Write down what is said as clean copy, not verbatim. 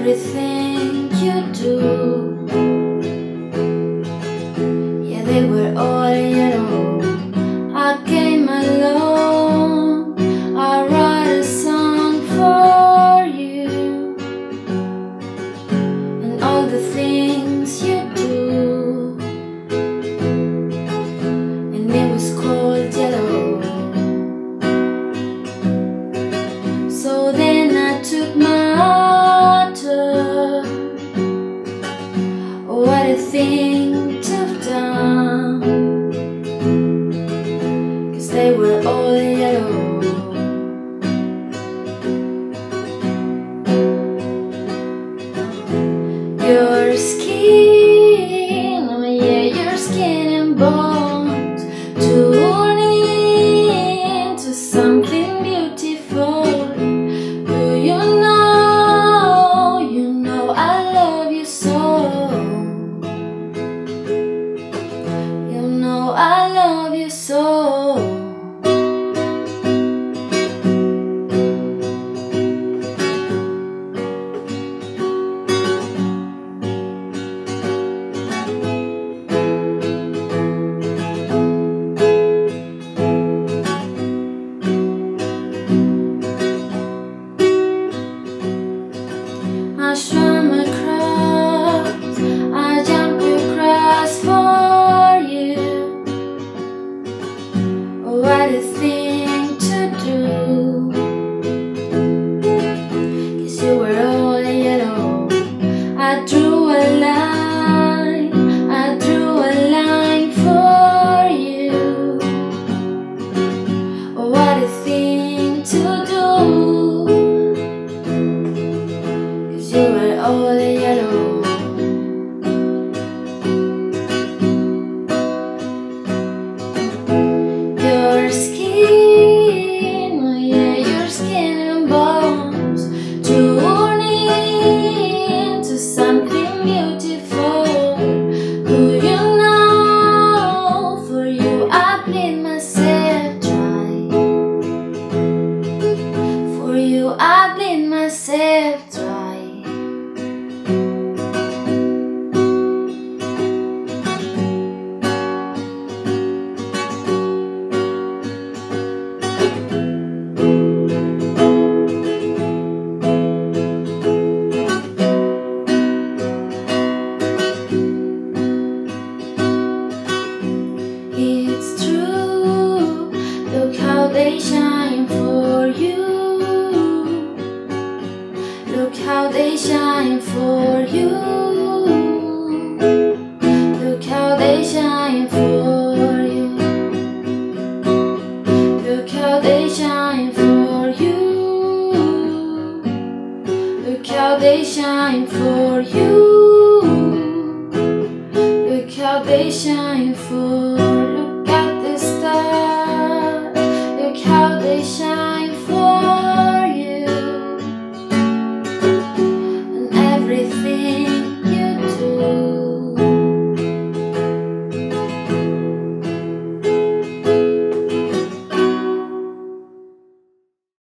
everything you do. Yeah, they were all yellow. I came along, I write a song for you, and all the things you do, and it was called yellow. So then I took my turn. What a thing to have done, 'cause they were all yellow. Your skin, oh yeah, your skin and bones turn into something beautiful. Do you know I love you so. You know I love you so. I swam across, I jumped across for you. What a thing to do, 'cause you were all yellow. I drew a line, I drew a line for you. What a thing to do, you were all yellow. Your skin, oh yeah, your skin and bones turn into something beautiful. Do you know, for you I bleed myself dry. For you I bleed myself dry. It's true, look how they shine for you. Look how they shine for you. Look how they shine for you. Look how they shine for you. Look how they shine for you. Look how they shine for. Look at the stars. Look how they shine for you, and everything